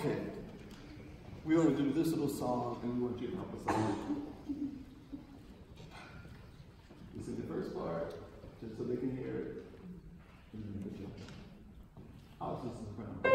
Okay, we're going to do this little song, and we want you to help us out. You sing the first part, just so they can hear it. I'll just in front of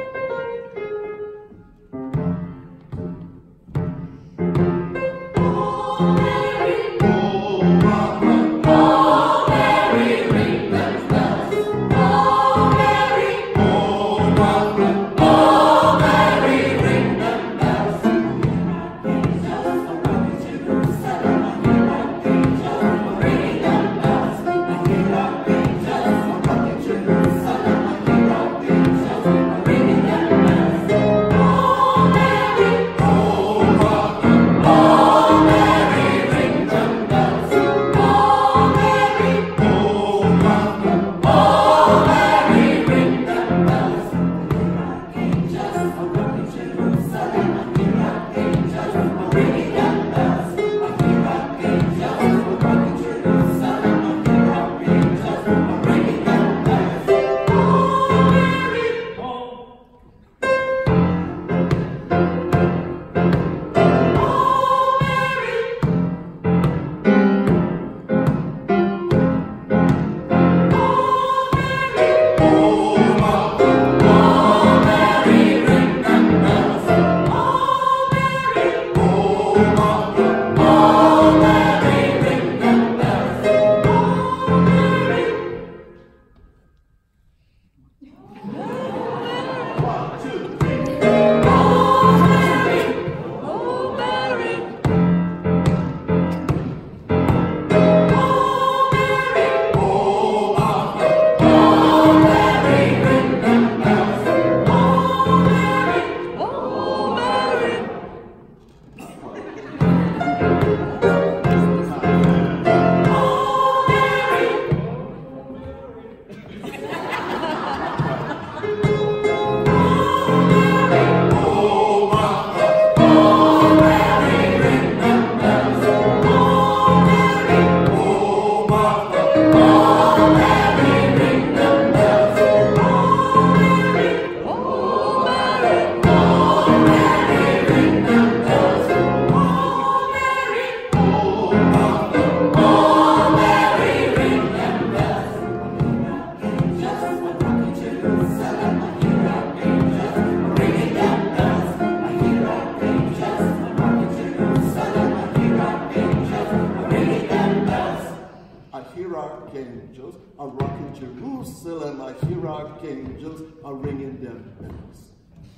archangels are rocking Jerusalem. I hear archangels are ringing their bells.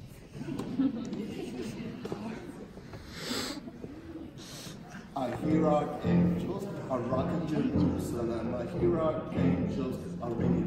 I hear archangels are rocking Jerusalem. I hear archangels are ringing